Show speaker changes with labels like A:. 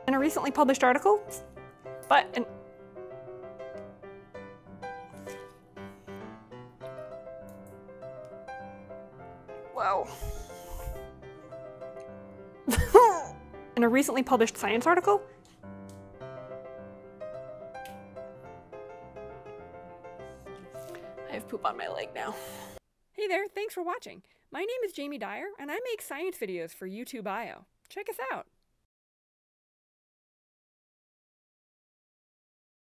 A: in a recently published article, but in whoa. In a recently published science article, I have poop on my leg now. Hey there, thanks for watching. My name is Jamie Dyer, and I make science videos for YouTube IO. Check us out.